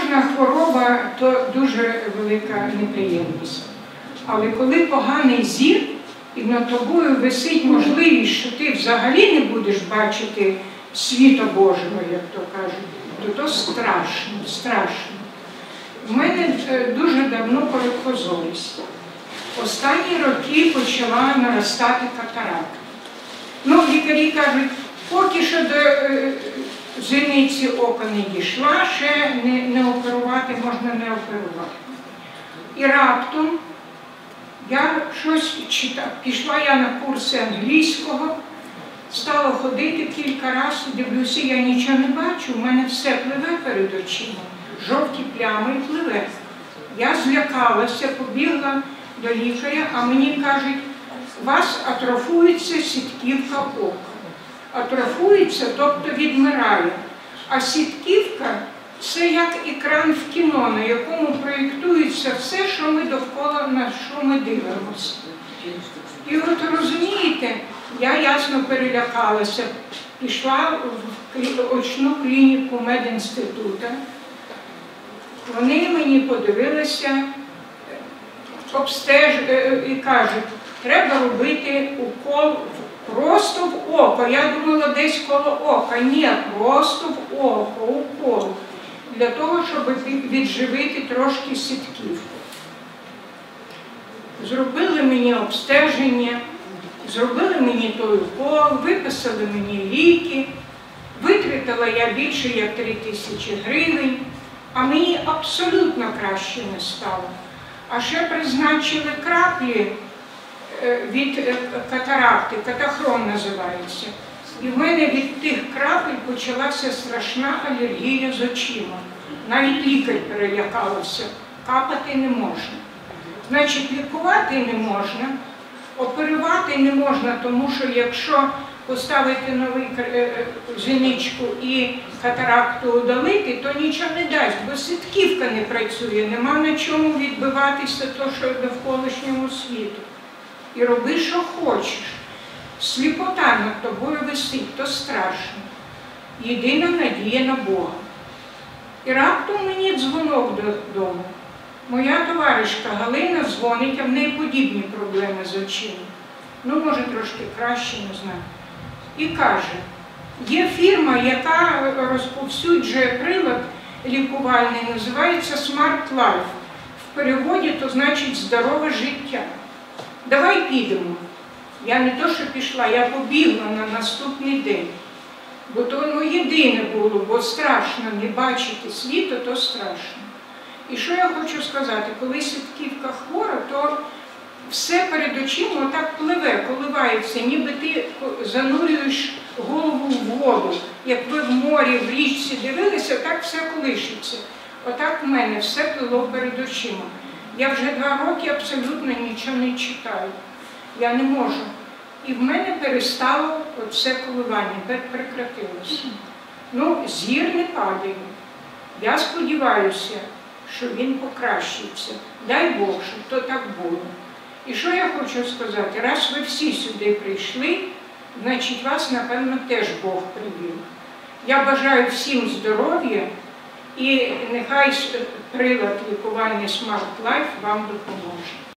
кожна хвороба – то дуже велика неприємність. Але коли поганий зір, і над тобою висить можливість, що ти взагалі не будеш бачити світа Божого, як то кажуть, то страшно, страшно. У мене дуже давно парокозолість. Останні роки почала наростати катаракта. Ну, лікарі кажуть, поки що до зіниці ока не дійшла, ще не оперувати, можна не оперувати. І раптом я щось читала, пішла я на курси англійського, стала ходити кілька разів, дивлюся, я нічого не бачу, у мене все пливе перед очима, жовті плями і пливе. Я злякалася, побігла до лікаря, а мені кажуть, у вас атрофується сітківка ока. Атрофується, тобто відмирає. А сітківка – це як екран в кіно, на якому проєктується все, що ми довкола, на що ми дивимося. І от розумієте, я ясно перелякалася, пішла в очну клініку медінституту. Вони мені подивилися, і кажуть, треба робити укол просто в око. Я думала, десь коло ока. Ні, просто в око, укол. Для того, щоб відживити трошки сітківку. Зробили мені обстеження, зробили мені той укол, виписали мені ліки. Витратила я більше як 3000 гривень, а мені абсолютно краще не стало. А ще призначили краплі від катаракти, катахром називається. І в мене від тих крапель почалася страшна алергія з очима. Навіть лікар перелякався, капати не можна. Значить, лікувати не можна, оперувати не можна, тому що якщо поставити нову зіничку і катаракту удалити, то нічого не дасть, бо сітківка не працює, нема на чому відбиватися то, що довколишньому світу. І роби, що хочеш. Сліпота над тобою висить, то страшно. Єдина надія на Бога. І раптом мені дзвонок додому. Моя товаришка Галина дзвонить, а в неї подібні проблеми з очима. Ну, може, трошки краще, не знаю. І каже, є фірма, яка розповсюджує прилад лікувальний, називається Smart Life. В переводі то значить здорове життя. Давай підемо. Я не то, що пішла, я побігла на наступний день. Бо то єдине було, бо страшно не бачити світу, то страшно. І що я хочу сказати, коли сітківка хвора, то все перед очима отак пливе, коливається, ніби ти занурюєш голову в воду. Як ви в морі, в річці дивилися, так все колишиться. Отак в мене все плило перед очима. Я вже 2 роки абсолютно нічого не читаю. Я не можу. І в мене перестало оце коливання, прекратилося. Ну, зір не падає. Я сподіваюся, що він покращиться. Дай Бог, щоб то так було. І що я хочу сказати? Раз ви всі сюди прийшли, значить вас, напевно, теж Бог привів. Я бажаю всім здоров'я і нехай прилад лікувальний Smart Life вам допоможе.